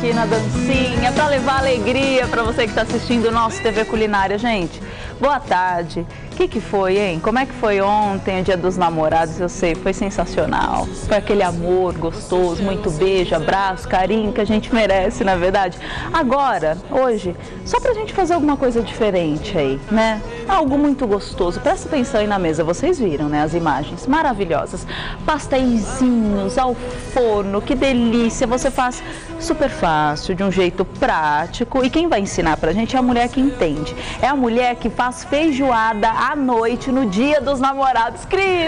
aqui na dancinha para levar alegria para você que está assistindo o nosso TV Culinária. Gente, boa tarde. O que foi, hein? Como é que foi ontem, o Dia dos Namorados? Eu sei, foi sensacional. Foi aquele amor gostoso, muito beijo, abraço, carinho que a gente merece, na verdade. Agora, hoje, só pra gente fazer alguma coisa diferente aí, né? Algo muito gostoso. Presta atenção aí na mesa, vocês viram, né? As imagens maravilhosas. Pasteizinhos ao forno, que delícia. Você faz super fácil, de um jeito prático. E quem vai ensinar pra gente é a mulher que entende. É a mulher que faz feijoada à noite, no Dia dos Namorados. Cris!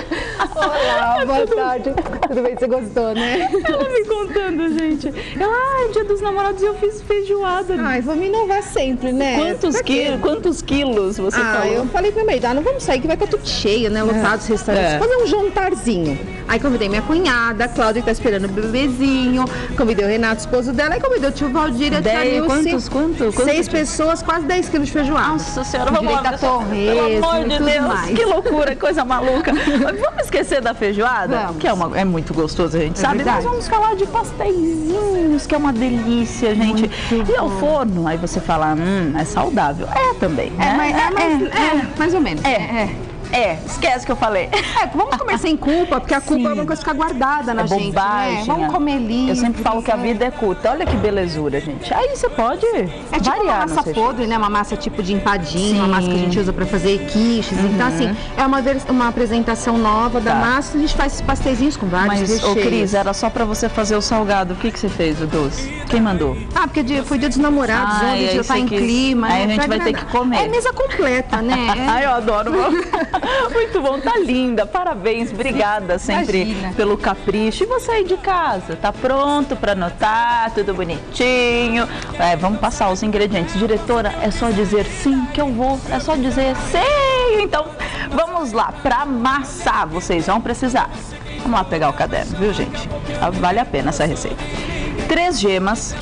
Olá, boa tarde. Tudo bem? Você gostou, né? Ela me contando, gente. Ela, Dia dos Namorados e eu fiz feijoada. Ai, vamos inovar sempre, né? Quantos quilos você falou? Eu falei pro meu marido, não vamos sair que vai estar tudo cheio, né? Lotados, restaurantes. Fazer um jantarzinho. Aí convidei minha cunhada, a Cláudia que tá esperando o bebezinho. Convidei o Renato, esposo dela. E convidei o tio Valdir e a tia Nilce. Quantos? 6 pessoas, quase 10 quilos de feijoada. Nossa senhora, vamos lá. Pelo amor de Deus, mais. Que loucura, coisa maluca. Mas vamos esquecer da feijoada? Vamos. Que é muito gostoso, a gente sabe. Verdade. Mas vamos falar de pasteizinhos, que é uma delícia, gente. Muito e ao forno, aí você fala, é saudável. É também, né? Mais ou menos. Esquece que eu falei. Vamos comer sem culpa, porque a culpa é uma coisa que fica guardada na gente, bobagem, né? Vamos comer limpo. Eu sempre falo que a vida é curta. Olha que belezura, gente. Aí você pode tipo variar uma massa podre, né? Uma massa tipo de empadinha, uma massa que a gente usa pra fazer quiches. Então, assim, é uma apresentação nova da massa. A gente faz esses pasteizinhos com vários recheios. Mas, Cris, era só pra você fazer o salgado. O que você fez, o doce? Quem mandou? Porque foi Dia dos Namorados, onde já tá em clima. Aí né? a gente vai ter que comer. É mesa completa, né? Ai, eu adoro. Muito bom, tá linda. Parabéns, obrigada sempre pelo capricho. E você aí de casa, tá pronto pra anotar, tudo bonitinho? Vamos passar os ingredientes. Diretora, é só dizer sim que eu vou, é só dizer sim. Então, vamos lá, pra amassar, vocês vão precisar. Vamos lá pegar o caderno, viu, gente? Vale a pena essa receita. 3 gemas,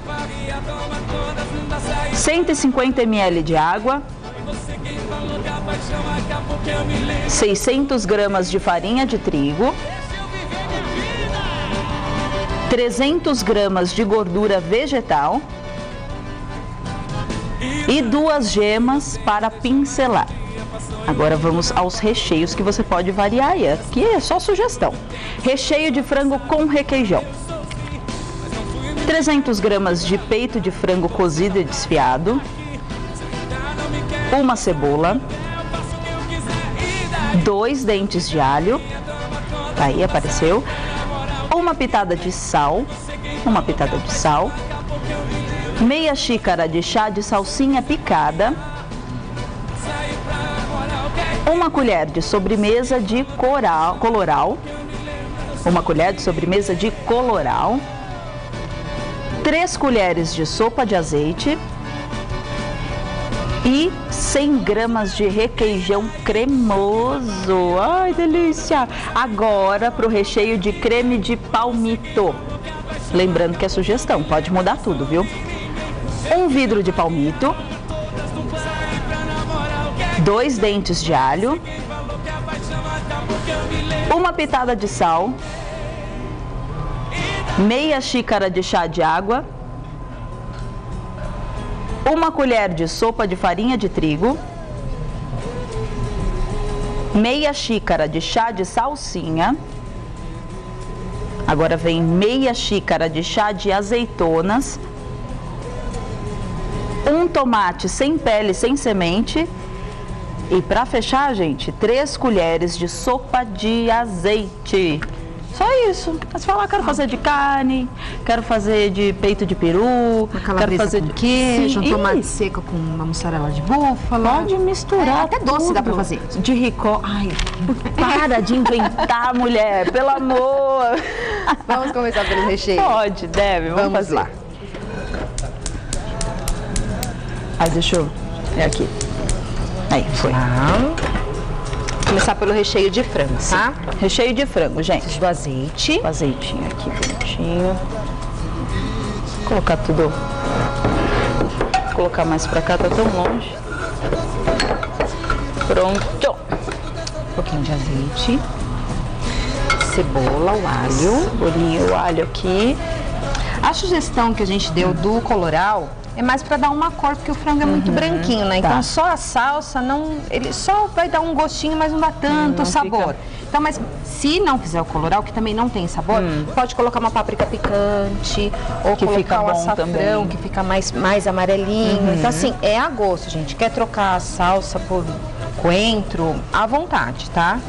150 ml de água, 600 gramas de farinha de trigo, 300 gramas de gordura vegetal e 2 gemas para pincelar. Agora vamos aos recheios que você pode variar aí. Aqui é só sugestão. Recheio de frango com requeijão. 300 gramas de peito de frango cozido e desfiado. 1 cebola. 2 dentes de alho, aí apareceu, 1 pitada de sal, meia xícara de chá de salsinha picada, 1 colher de sobremesa de coloral, 3 colheres de sopa de azeite, e 100 gramas de requeijão cremoso. Ai, delícia! Agora para o recheio de creme de palmito. Lembrando que é sugestão, pode mudar tudo, viu? 1 vidro de palmito, 2 dentes de alho, 1 pitada de sal, meia xícara de chá de água, 1 colher de sopa de farinha de trigo, meia xícara de chá de salsinha, agora vem meia xícara de chá de azeitonas, 1 tomate sem pele, sem semente e para fechar, gente, 3 colheres de sopa de azeite. Só isso. Mas falar, quero fazer de carne, quero fazer de peito de peru, quero fazer com queijo, Sim, tomate seco com uma mussarela de búfala. Pode misturar. Até doce tudo. dá pra fazer. De ricó. Ai, para de inventar, mulher, pelo amor. Vamos começar pelo recheio. Pode, deve. Vamos fazer. Lá. Aí, deixa eu... É aqui. Aí, foi. Começar pelo recheio de frango, tá? Recheio de frango, gente. Do azeite. O azeitinho aqui, bonitinho. Vou colocar tudo. Vou colocar mais pra cá, tá tão longe. Pronto. Um pouquinho de azeite. Cebola, o alho. Cebolinha, o alho aqui. A sugestão que a gente deu do coloral é mais para dar uma cor, porque o frango é muito branquinho, né? Então só a salsa, ele só vai dar um gostinho, mas não dá tanto sabor. Então, mas se não fizer o coloral, que também não tem sabor, pode colocar uma páprica picante, ou que colocar um açafrão, também, que fica mais amarelinho. Então, assim, é a gosto, gente. Quer trocar a salsa por coentro, à vontade, tá?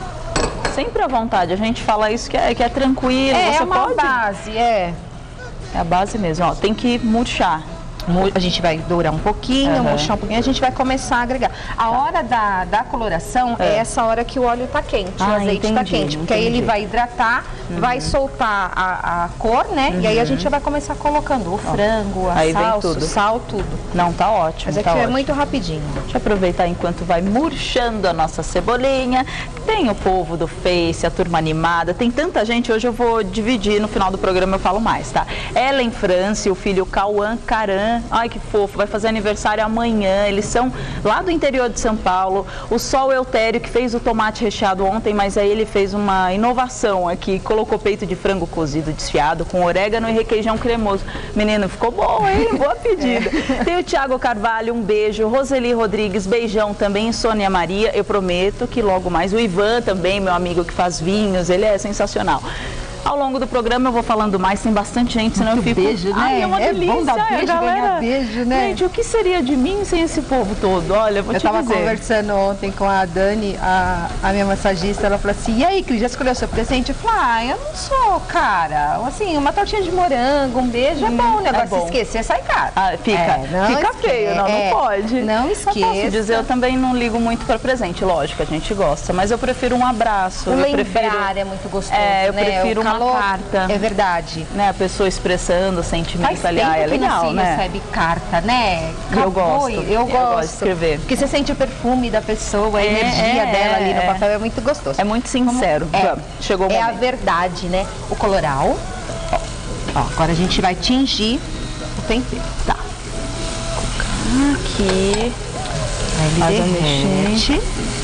Sempre à vontade. A gente fala isso que é tranquilo. É uma base, É a base mesmo, ó. Tem que murchar. A gente vai dourar um pouquinho, murchar um pouquinho, a gente vai começar a agregar. A hora da coloração é essa hora que o óleo tá quente, o azeite tá quente, porque aí ele vai hidratar, vai soltar a cor, né? E aí a gente já vai começar colocando o frango, a salsa, o sal, tudo. Não, tá ótimo. Mas aqui é muito rapidinho. Deixa eu aproveitar enquanto vai murchando a nossa cebolinha. Tem o povo do Face, a turma animada, tem tanta gente, hoje eu vou dividir, no final do programa eu falo mais, tá? Ellen France, o filho Cauã Caran, ai que fofo, vai fazer aniversário amanhã, eles são lá do interior de São Paulo. O Sol Eutério, que fez o tomate recheado ontem, mas aí ele fez uma inovação aqui, colocou peito de frango cozido desfiado com orégano e requeijão cremoso. Menino, ficou bom, hein? Boa pedida. Tem o Thiago Carvalho, um beijo. Roseli Rodrigues, beijão também. Sônia Maria, eu prometo que logo mais. O Ivan também, meu amigo que faz vinhos, ele é sensacional. Ao longo do programa eu vou falando mais, tem bastante gente, senão muito eu fico... beijo, né? Ai, é uma delícia, bom dar beijo, ganhar beijo, né? Gente, o que seria de mim sem esse povo todo? Olha, vou te dizer. Eu tava conversando ontem com a Dani, a minha massagista, ela falou assim, e aí, Cris, já escolheu o seu presente? Eu falei, eu não sou, cara. Assim, uma tortinha de morango, um beijo é bom, né? Agora, se esquecer, sai caro. Fica feio, não pode. Não esqueça. Posso dizer, eu também não ligo muito para presente, lógico, a gente gosta, mas eu prefiro um abraço. Lembrar é muito gostoso, eu prefiro uma carta. É verdade. Né, a pessoa expressando o sentimento ali, é legal, né? Recebe carta, né? Eu gosto de escrever. Porque você sente o perfume da pessoa, a energia dela ali no papel, é muito gostoso. É muito sincero. Chegou o momento. É a verdade, né? O coloral. Ó, agora a gente vai tingir o tempero. Tá. Aqui. Aí ele derrete.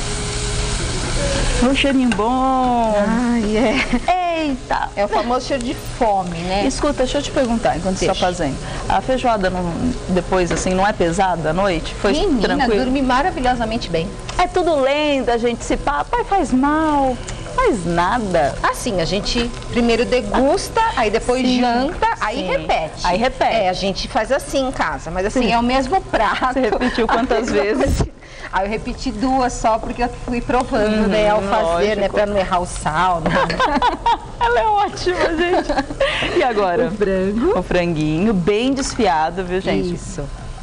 Um cheirinho bom. Eita! É o famoso cheiro de fome, né? Escuta, deixa eu te perguntar, enquanto você está fazendo. A feijoada, depois, assim, não é pesada à noite? Foi tranquilo? Dormi maravilhosamente bem. É tudo lenda, a gente se pai faz mal. Faz nada. Assim, a gente primeiro degusta, aí depois janta, aí repete. Aí repete. A gente faz assim em casa, mas assim, é o mesmo prato. Você repetiu quantas vezes? Aí eu repeti 2 só, porque eu fui provando, né, ao fazer, né, pra não errar o sal, né? Ela é ótima, gente. E agora? O frango. O franguinho, bem desfiado, viu, gente? Isso.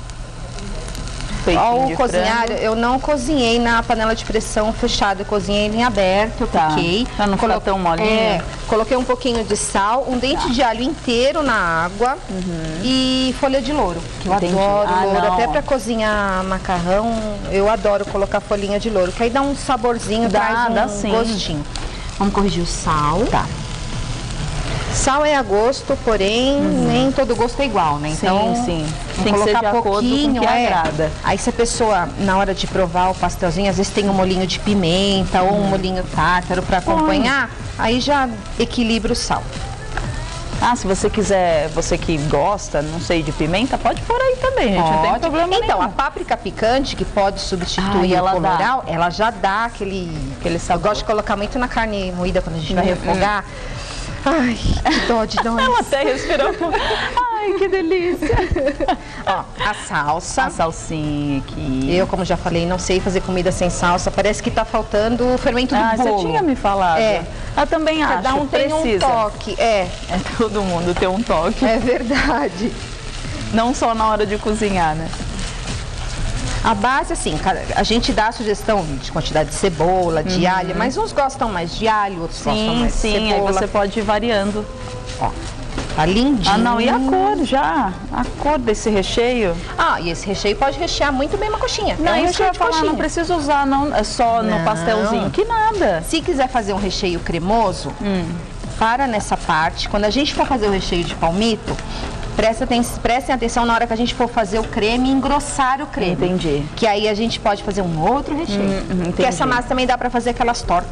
O cozinhar, eu não cozinhei na panela de pressão fechada, eu cozinhei em aberto, eu piquei. Pra não ficar tão molinho. Coloquei um pouquinho de sal, um dente de alho inteiro na água e folha de louro, que eu adoro louro. Até pra cozinhar macarrão, eu adoro colocar folhinha de louro, que aí dá um saborzinho, traz um gostinho. Vamos corrigir o sal. Tá. Sal é a gosto, porém nem todo gosto é igual, né? Então, sim. Tem que ser de acordo com o que agrada. Aí se a pessoa, na hora de provar o pastelzinho, às vezes tem um molhinho de pimenta ou um molhinho tártaro para acompanhar, aí já equilibra o sal. Se você quiser, você que gosta, não sei, de pimenta, pode pôr aí também, gente, não tem problema nenhum. Então, a páprica picante, que pode substituir o coloral, ela já dá aquele sabor. Eu gosto de colocar muito na carne moída quando a gente vai refogar. Ai, que dó de nós. Ela até respirou. Ai, que delícia. Ó, a salsa. A salsinha aqui. Eu, como já falei, não sei fazer comida sem salsa. Parece que tá faltando o fermento do bolo. Você tinha me falado. Eu também acho. Cada um tem um toque. Todo mundo tem um toque. É verdade. Não só na hora de cozinhar, né? A base, assim, a gente dá a sugestão de quantidade de cebola, de alho, mas uns gostam mais de alho, outros gostam mais de cebola. Sim, aí você pode ir variando. Ó, tá lindinho. E a cor já? A cor desse recheio? E esse recheio pode rechear muito bem uma coxinha. Não, isso eu ia falar, não precisa usar, é só no pastelzinho, que nada. Se quiser fazer um recheio cremoso, para nessa parte. Quando a gente for fazer o recheio de palmito, prestem atenção na hora que a gente for fazer o creme e engrossar o creme. Entendi. Que aí a gente pode fazer um outro recheio. Porque essa massa também dá pra fazer aquelas tortas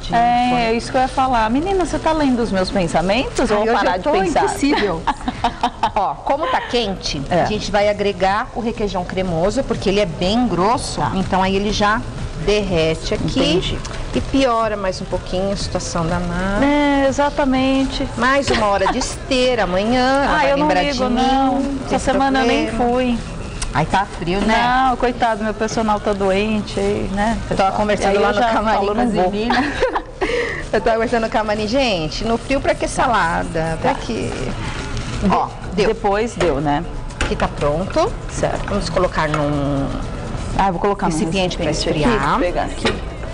geladinho. É isso que eu ia falar. Menina, você tá lendo os meus pensamentos ou vou parar de pensar? Impossível. Ó, como tá quente, a gente vai agregar o requeijão cremoso, porque ele é bem grosso, então aí ele já derrete aqui. Entendi. E piora mais um pouquinho a situação da massa. É, exatamente. Mais uma hora de esteira amanhã. Eu não ligo, não. Essa semana eu nem fui. Aí tá frio, né? Não, coitado, meu personal tá doente, né? Eu tava conversando lá no camarim com as meninas. Eu tava conversando no camarim, gente, no frio pra que salada? Pra que... Ó, deu. Depois deu, né? Aqui tá pronto. Certo. Vamos colocar num... eu vou colocar num recipiente pra esfriar. Aqui, vou pegar aqui.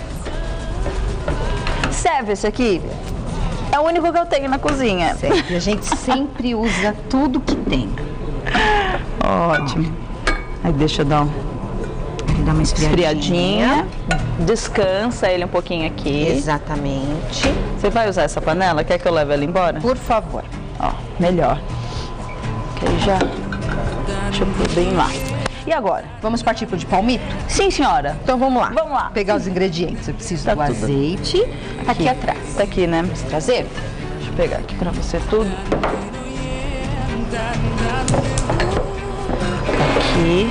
Serve esse aqui. É o único que eu tenho na cozinha. Serve. A gente sempre usa tudo que tem. Ótimo. Aí deixa eu dar uma esfriadinha. Descansa ele um pouquinho aqui. Exatamente. Você vai usar essa panela? Quer que eu leve ela embora? Por favor. Ó, melhor. Que aí já... Deixa eu pôr bem lá. E agora? Vamos partir pro de palmito? Sim, senhora. Então vamos lá. Vamos lá. Pegar os ingredientes. Eu preciso do tudo. azeite. Tá aqui atrás. Tá aqui, né? Vamos trazer? Deixa eu pegar aqui pra você tudo. Aqui.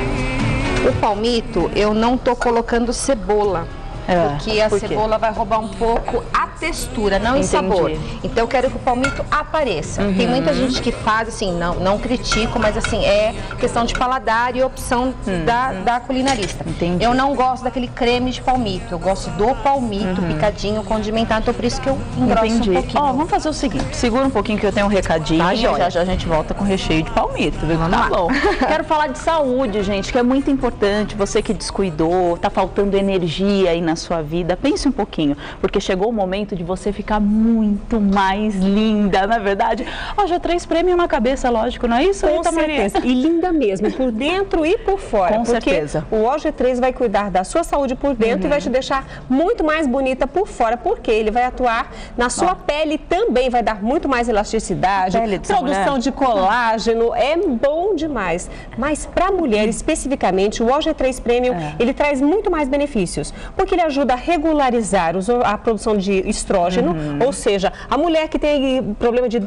O palmito, eu não tô colocando cebola. Porque a cebola vai roubar um pouco a textura, não o sabor. Então eu quero que o palmito apareça. Tem muita gente que faz assim, não critico, mas assim, é questão de paladar e opção da culinarista. Entendi. Eu não gosto daquele creme de palmito, eu gosto do palmito picadinho, condimentado, então por isso que eu engrosso um pouquinho. Ó, vamos fazer o seguinte, segura um pouquinho que eu tenho um recadinho, tá, já a gente volta com recheio de palmito, viu? Vamos lá. Bom. Quero falar de saúde, gente, que é muito importante, você que descuidou, tá faltando energia aí na sua vida, pense um pouquinho, porque chegou o momento de você ficar muito mais linda, na verdade. Ó, G3 Premium na cabeça, lógico, não é isso? Com certeza, e linda mesmo, por dentro e por fora. Com certeza. O OG3 vai cuidar da sua saúde por dentro e vai te deixar muito mais bonita por fora, porque ele vai atuar na sua pele também, vai dar muito mais elasticidade, produção de colágeno, é bom demais. Mas para mulher especificamente, o OG3 Premium, ele traz muito mais benefícios, porque ele ajuda a regularizar a produção de estrógeno, ou seja, a mulher que tem problema de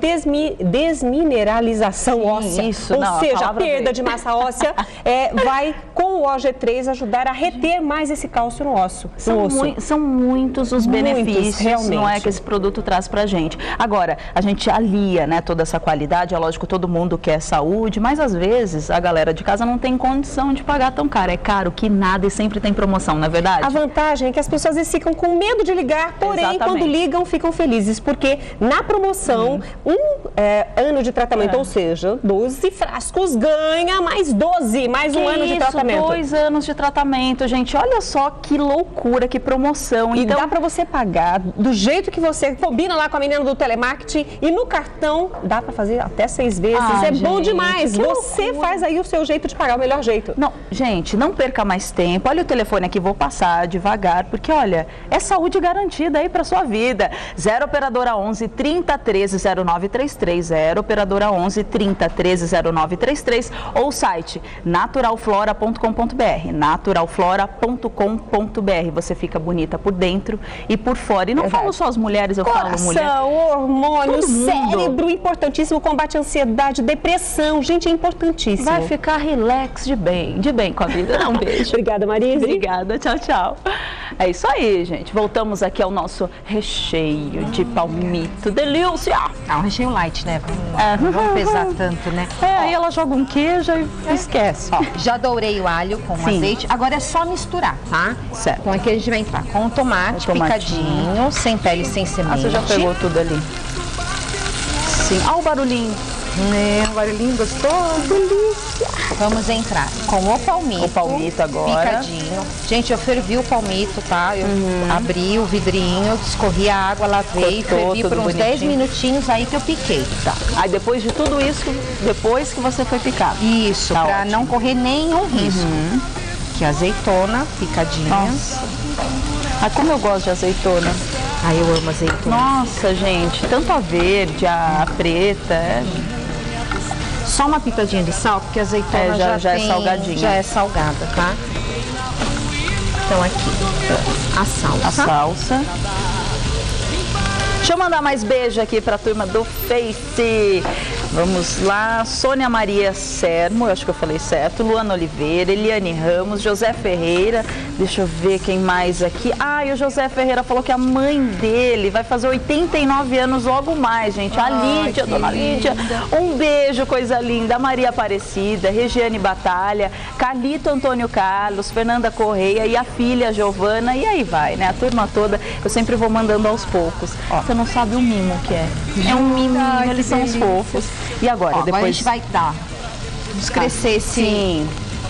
desmineralização óssea, ou seja, a perda de massa óssea, vai com o OG3 ajudar a reter mais esse cálcio no osso. São muitos os benefícios, realmente, não é, que esse produto traz pra gente. Agora, a gente alia, né, toda essa qualidade, é lógico, todo mundo quer saúde, mas às vezes a galera de casa não tem condição de pagar tão caro. É caro que nada e sempre tem promoção, não é verdade? A vantagem é que as pessoas às vezes ficam com medo de ligar, porém, quando ligam, ficam felizes, porque na promoção, ano de tratamento, ou seja, 12 frascos ganha mais 12, mais um ano de tratamento. 2 anos de tratamento, gente, olha só que loucura, que promoção. Então, dá pra você pagar do jeito que você combina lá com a menina do telemarketing e no cartão dá pra fazer até 6 vezes, gente, bom demais. Você faz aí o seu jeito de pagar, o melhor jeito. Não, gente, não perca mais tempo, olha o telefone aqui, vou passar devagar, porque olha, é saúde garantida aí pra sua vida. 0 operadora 11 3013 0933, 0 operadora 11 3013 0933 ou o site naturalflora.com.br, naturalflora.com.br. Você fica bonita por dentro e por fora. E não falo só as mulheres, eu falo mulher. Coração, hormônio, cérebro, importantíssimo, combate a ansiedade, depressão, gente, é importantíssimo. Vai ficar relax de bem com a vida. Um beijo. Obrigada, Marise. Obrigada, tchau, tchau. É isso aí, gente. Voltamos aqui ao nosso recheio de palmito. Delícia! Um recheio light, né? Não vamos pesar tanto, né? Aí ela joga um queijo e esquece. Ó, já dourei o alho com azeite. Agora é só misturar, tá? Certo. Então aqui a gente vai entrar com o tomate picadinho, sem pele, sem semente. Você já pegou tudo ali. Sim. Olha o barulhinho. Um barulhinho gostoso. Delícia. Vamos entrar com o palmito. O palmito agora. Picadinho. Gente, eu fervi o palmito, tá? Eu abri o vidrinho, escorri a água, lavei, fervi por uns 10 minutinhos, aí que eu piquei. Tá. Aí depois de tudo isso, depois que você foi picar. Isso, tá, pra não correr nenhum risco. Aqui azeitona, picadinha. Nossa. Ah, como eu gosto de azeitona. Ai, eu amo azeitona. Nossa, gente, tanto a verde, a preta. Só uma pitadinha de sal, porque a azeitona já é salgadinha. Já é salgada, tá? Então aqui, a salsa. A salsa. Deixa eu mandar mais beijo aqui para a turma do Face. Vamos lá, Sônia Maria Sermo, eu acho que eu falei certo, Luana Oliveira, Eliane Ramos, José Ferreira, deixa eu ver quem mais aqui. E o José Ferreira falou que a mãe dele vai fazer 89 anos logo mais, gente. A Lídia, dona Lídia, um beijo, coisa linda. A Maria Aparecida, Regiane Batalha, Carlito Antônio Carlos, Fernanda Correia e a filha Giovana, e aí vai, né? A turma toda, eu sempre vou mandando aos poucos. Você não sabe o mimo que é. É um miminho, eles são os fofos. E agora, depois agora a gente vai dar, crescer esse... Sim.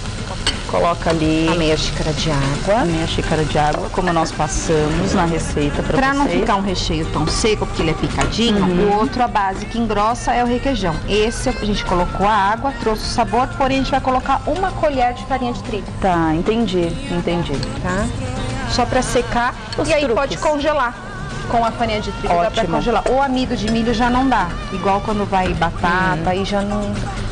Coloca ali a meia xícara de água. A meia xícara de água, como nós passamos na receita para vocês. Para não ficar um recheio tão seco, porque ele é picadinho, o outro, a base que engrossa é o requeijão. Esse a gente colocou a água, trouxe o sabor, porém a gente vai colocar uma colher de farinha de trigo. Tá, entendi. Tá? Só para secar e aí pode congelar. Com a farinha de trigo dá pra congelar. O amido de milho já não dá. Igual quando vai batata, aí já não...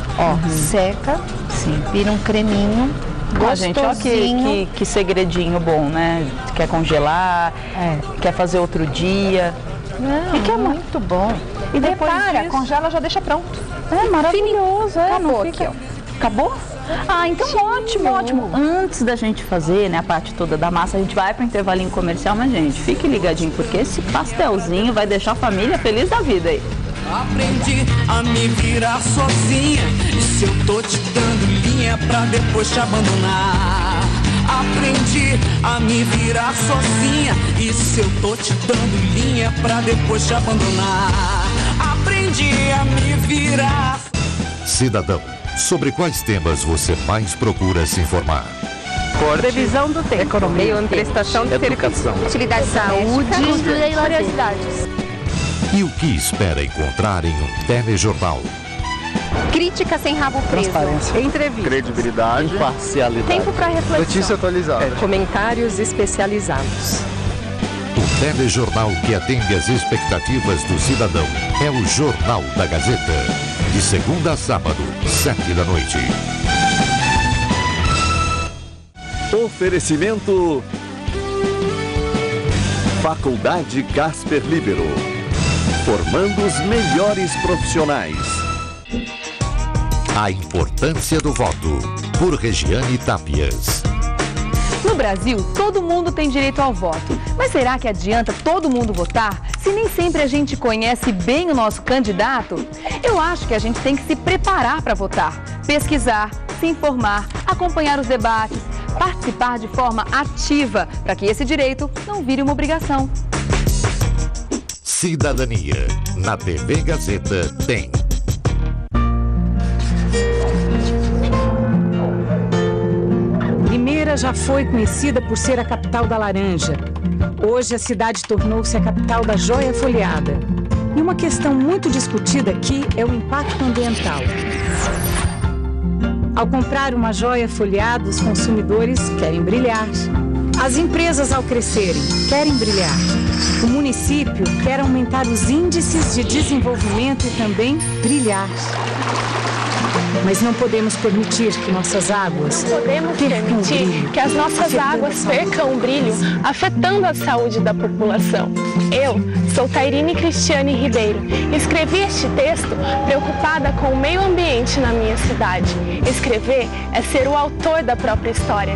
seca, vira um creminho gostosinho. Gente, olha que segredinho bom, né? Quer congelar, quer fazer outro dia. Fica muito bom. E depois congela, já deixa pronto. É maravilhoso. Acabou aqui, ó. Acabou? Então ótimo. Antes da gente fazer, né, a parte toda da massa, a gente vai para o intervalinho comercial, mas gente, fique ligadinho, porque esse pastelzinho vai deixar a família feliz da vida aí. Aprendi a me virar sozinha, e se eu tô te dando linha pra depois te abandonar. Aprendi a me virar sozinha, e se eu tô te dando linha pra depois te abandonar. Aprendi a me virar. Cidadão, sobre quais temas você mais procura se informar? Previsão do tempo, economia, prestação de educação, utilidade, saúde, cultura e curiosidades. E o que espera encontrar em um telejornal? Crítica sem rabo preso. Transparência, entrevista, credibilidade, imparcialidade, tempo para reflexão, notícia atualizada, comentários especializados. O telejornal que atende às expectativas do cidadão é o Jornal da Gazeta. De segunda a sábado, 7 da noite. Oferecimento Faculdade Casper Libero, formando os melhores profissionais. A importância do voto, por Regiane Tápias. No Brasil, todo mundo tem direito ao voto. Mas será que adianta todo mundo votar se nem sempre a gente conhece bem o nosso candidato? Eu acho que a gente tem que se preparar para votar, pesquisar, se informar, acompanhar os debates, participar de forma ativa para que esse direito não vire uma obrigação. Cidadania. Na TV Gazeta tem. Limeira já foi conhecida por ser a capital da laranja. Hoje a cidade tornou-se a capital da joia folheada. E uma questão muito discutida aqui é o impacto ambiental. Ao comprar uma joia folheada, os consumidores querem brilhar. As empresas, ao crescerem, querem brilhar. O município quer aumentar os índices de desenvolvimento e também brilhar. Mas não podemos permitir que nossas águas permitir que as nossas águas percam o brilho, afetando a saúde da população. Eu sou Tairine Cristiane Ribeiro. Escrevi este texto preocupada com o meio ambiente na minha cidade. Escrever é ser o autor da própria história.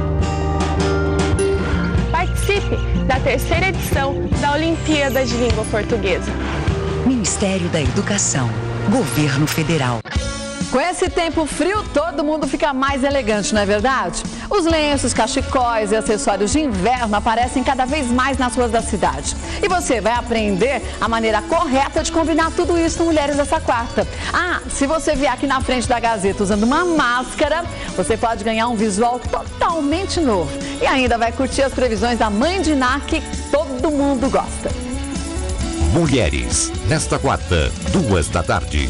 Participe da 3ª edição da Olimpíada de Língua Portuguesa. Ministério da Educação, Governo Federal. Com esse tempo frio, todo mundo fica mais elegante, não é verdade? Os lenços, cachecóis e acessórios de inverno aparecem cada vez mais nas ruas da cidade. E você vai aprender a maneira correta de combinar tudo isso com Mulheres dessa quarta. Se você vier aqui na frente da Gazeta usando uma máscara, você pode ganhar um visual totalmente novo. E ainda vai curtir as previsões da Mãe de Ná, que todo mundo gosta. Mulheres, nesta quarta, 2 da tarde.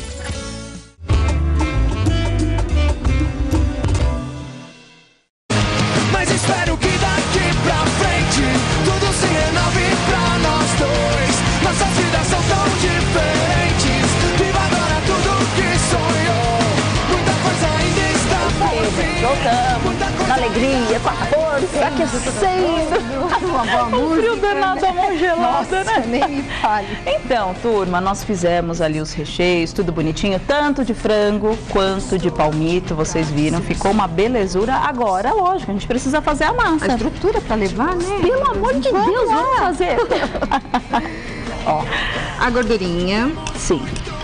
Espero que daqui pra frente tudo se renove pra nós dois. Nossas vidas são tão diferentes. Viva agora tudo que sonhou. Muita coisa ainda está por vir. Voltamos. Muita coisa alegria, com a força, aquecendo. Uma boa música. Frio danado, a mão gelada, nossa, né? Nem me fale. Então, turma, nós fizemos ali os recheios, tudo bonitinho, tanto de frango quanto de palmito, vocês viram, ficou uma belezura. Agora, lógico, a gente precisa fazer a massa. A estrutura para levar, né? Pelo amor de Deus, vamos fazer. Ó, a gordurinha. Sim.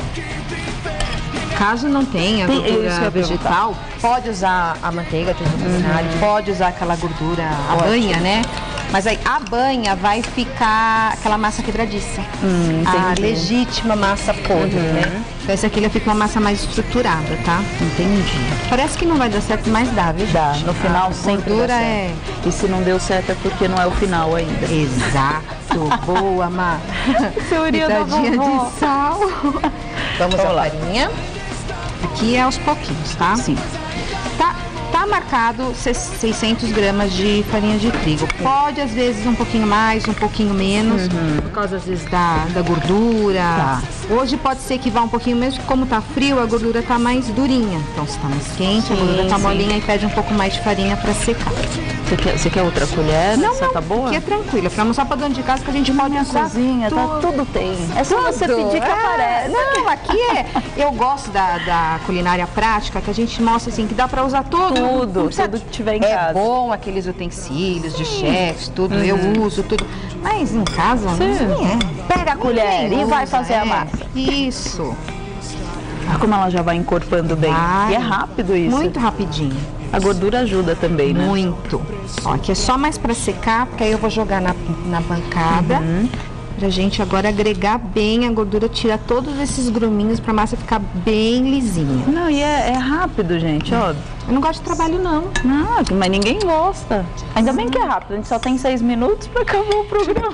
Caso não tenha gordura vegetal, pode usar a manteiga de culinária, pode usar aquela gordura, a banha, né? Mas aí a banha vai ficar aquela massa quebradiça. A legítima massa podre, né? Então essa aqui fica uma massa mais estruturada, tá? Entendi. Parece que não vai dar certo, mas dá, viu? Dá, no final sempre dá certo. É... E se não deu certo é porque não é o final ainda. Exato. Boa, Má. Teoria da vovó. De sal. Vamos à farinha. Aqui é aos pouquinhos, tá? Sim. Tá marcado 600 gramas de farinha de trigo. Pode, às vezes, um pouquinho mais, um pouquinho menos, por causa, às vezes, da gordura. Tá. Hoje pode ser que vá um pouquinho menos, porque como tá frio, a gordura tá mais durinha. Então, se tá mais quente, a gordura tá molinha e pede um pouco mais de farinha para secar. Você quer outra colher? Não, essa tá boa? Aqui é tranquila, para mostrar para dona de casa que a gente pode usar cozinha, tudo tem. É só você pedir que aparece. Não, aqui eu gosto da culinária prática, que a gente mostra assim, que dá para usar tudo que tiver em casa. É bom aqueles utensílios de chefes, tudo, eu uso tudo. Mas em casa, não Pega a colher e vai fazer a massa. Isso. Olha como ela já vai encorpando bem. E é rápido isso. Muito rapidinho. A gordura ajuda também, né? Muito. Ó, aqui é só mais para secar, porque aí eu vou jogar na bancada. Pra gente agora agregar bem a gordura, tirar todos esses gruminhos pra massa ficar bem lisinha. Não, e é rápido, gente, ó. Eu não gosto de trabalho, não. Não, mas ninguém gosta. Ainda bem que é rápido, a gente só tem 6 minutos pra acabar o programa.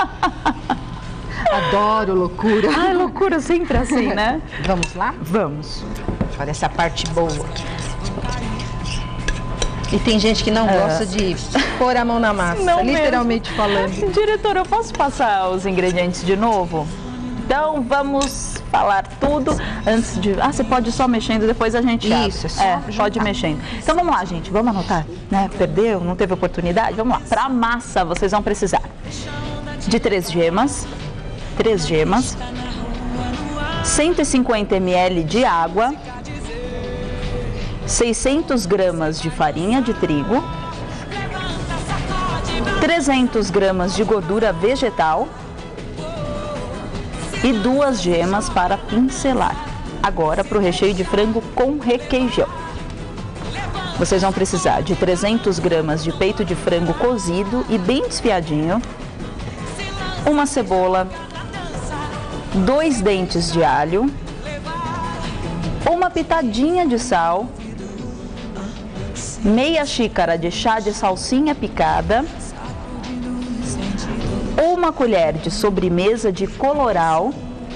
Adoro loucura. Ai, loucura sempre assim, né? Vamos lá? Vamos. Olha essa parte boa. E tem gente que não gosta de pôr a mão na massa, não literalmente falando. Diretora, eu posso passar os ingredientes de novo? Então, vamos falar tudo antes de... você pode ir só mexendo, depois a gente abre. Isso, é só pode ir mexendo. Então, vamos lá, gente. Vamos anotar, né? Perdeu, não teve oportunidade? Vamos lá. Para a massa, vocês vão precisar de 3 gemas, 150 ml de água, 600 gramas de farinha de trigo, 300 gramas de gordura vegetal e 2 gemas para pincelar. Agora para o recheio de frango com requeijão. Vocês vão precisar de 300 gramas de peito de frango cozido e bem desfiadinho, uma cebola, 2 dentes de alho, uma pitadinha de sal, meia xícara de chá de salsinha picada, uma colher de sobremesa de coloral,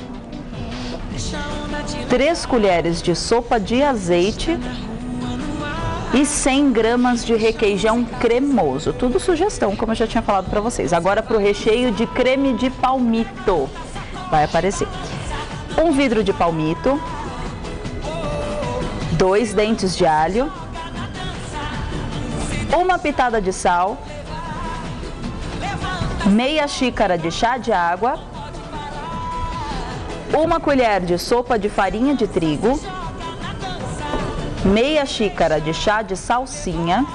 3 colheres de sopa de azeite e 100 gramas de requeijão cremoso. Tudo sugestão, como eu já tinha falado para vocês. Agora para o recheio de creme de palmito. Vai aparecer. 1 vidro de palmito, 2 dentes de alho, uma pitada de sal, meia xícara de chá de água, uma colher de sopa de farinha de trigo, meia xícara de chá de salsinha,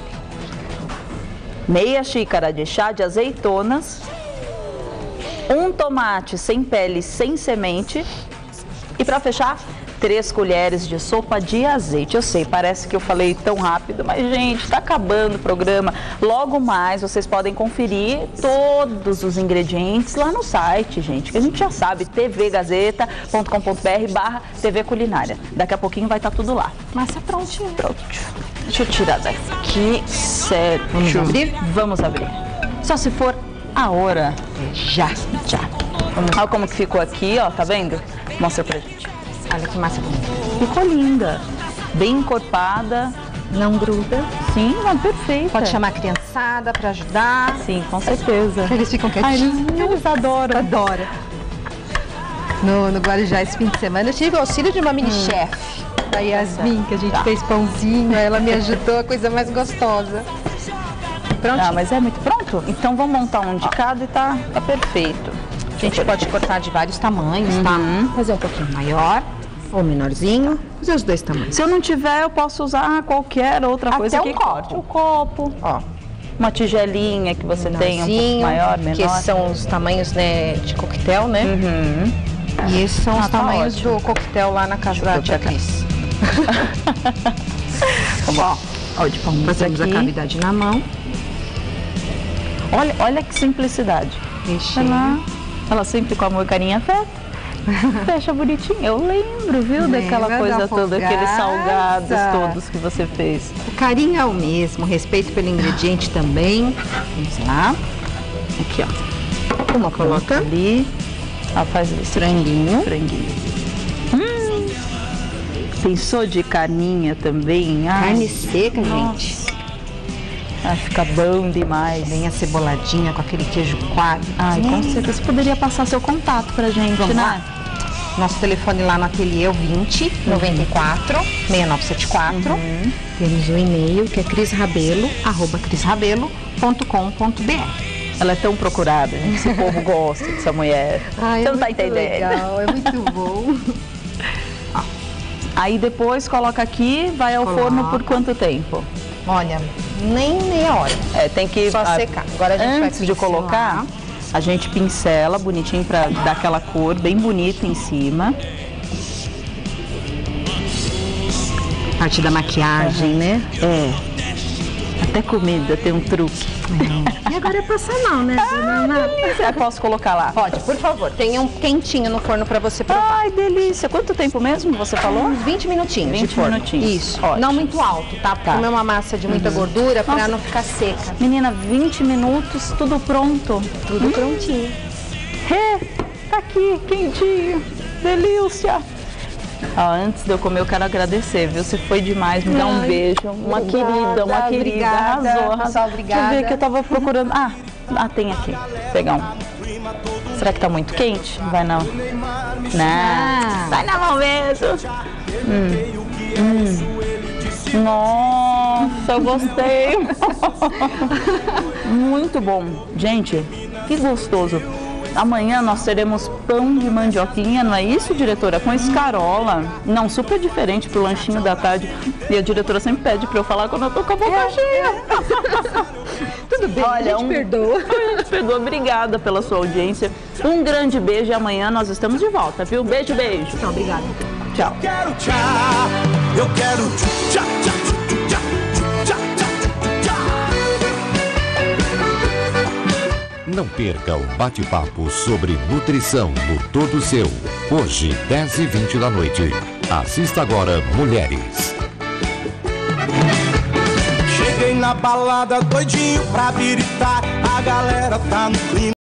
meia xícara de chá de azeitonas, 1 tomate sem pele, sem semente e para fechar, 3 colheres de sopa de azeite. Eu sei, parece que eu falei tão rápido, mas gente, está acabando o programa. Logo mais vocês podem conferir todos os ingredientes lá no site, gente, que a gente já sabe, tvgazeta.com.br/TV Culinária. Daqui a pouquinho vai estar tudo lá. Massa prontinha. Pronto. Deixa eu tirar daqui. Certo. Vamos abrir? Vamos abrir. Só se for a hora. Já. Olha como que ficou aqui, ó, tá vendo? Mostra pra gente. Olha que massa bonita. Ficou linda, bem encorpada, não gruda. Sim, perfeita. Pode chamar a criançada para ajudar. Sim, com certeza. Eles ficam quietinhos. Eles adoram. No Guarujá esse fim de semana eu tive o auxílio de uma mini chefe. A Yasmin, que a gente fez pãozinho, ela me ajudou, a coisa mais gostosa. Pronto. Ah, mas é muito pronto? Então vamos montar um de cada e tá perfeito. A gente pode cortar de vários tamanhos, tá? Fazer um pouquinho maior ou menorzinho, fazer os dois tamanhos. Se eu não tiver, eu posso usar qualquer outra coisa que corte. O copo. Ó, uma tigelinha que você tem um pouco maior, menor. Que esses são os tamanhos, né, de coquetel, né? E esses são os tamanhos do coquetel lá na casa da tia Cris. Ó, de pão. Fazemos a cavidade na mão. Olha que simplicidade. Ela sempre com amor, carinho e afeto. Fecha bonitinho. Eu lembro, viu, daquela coisa toda, aqueles salgados todos que você fez. O carinho é o mesmo, respeito pelo ingrediente também. Vamos lá. Aqui, ó. Uma coloca ali. Ela faz esse franguinho. Pensou de carninha também? Carne seca, gente. Ah, fica bom demais. Bem aceboladinha com aquele queijo coalho. Ai, com certeza. Você poderia passar seu contato pra gente, Vamos né? lá. Nosso telefone lá no ateliê é o 20 94 6974. Temos o e-mail que é crisrabelo@crisrabelo.com.br. Ela é tão procurada, gente. Esse povo gosta dessa mulher. Ai, você não tá entendendo. Legal, é muito bom. Aí depois coloca aqui, vai ao forno por quanto tempo? Olha, nem meia hora. Tem que só secar. Agora a gente antes de colocar, a gente pincela bonitinho pra dar aquela cor bem bonita em cima. Parte da maquiagem, né? Até comida tem um truque. E agora é passar mal, né? Posso colocar lá? Pode, por favor. Tem um quentinho no forno pra você provar. Ai, delícia. Quanto tempo mesmo você falou? Uns 20 minutinhos. 20 minutinhos. Isso. Ótimo. Não muito alto, tá? Porque comer uma massa de muita gordura pra não ficar seca. Menina, 20 minutos, tudo pronto. Tudo prontinho. Tá aqui, quentinho. Delícia. Antes de eu comer, eu quero agradecer, viu? Você foi demais, me dá um beijo. Uma querida. Obrigada. Arrasou. Pessoal, obrigada. Deixa eu ver que eu tava procurando. Tem aqui. Vou pegar um. Será que tá muito quente? Vai não. Não. Vai na mão mesmo. Nossa, eu gostei. Muito bom. Gente, que gostoso. Amanhã nós teremos pão de mandioquinha, não é isso, diretora? Com escarola. Não, super diferente pro lanchinho da tarde. E a diretora sempre pede pra eu falar quando eu tô com a boca cheia. Tudo bem, olha, a gente perdoa. A gente perdoa. Obrigada pela sua audiência. Um grande beijo e amanhã nós estamos de volta, viu? Beijo. Então, obrigada. Tchau. Eu quero tchau, tchau. Não perca o bate-papo sobre nutrição no Todo Seu. Hoje, 10h20 da noite. Assista agora Mulheres. Cheguei na balada doidinho pra biritar. A galera tá no clima.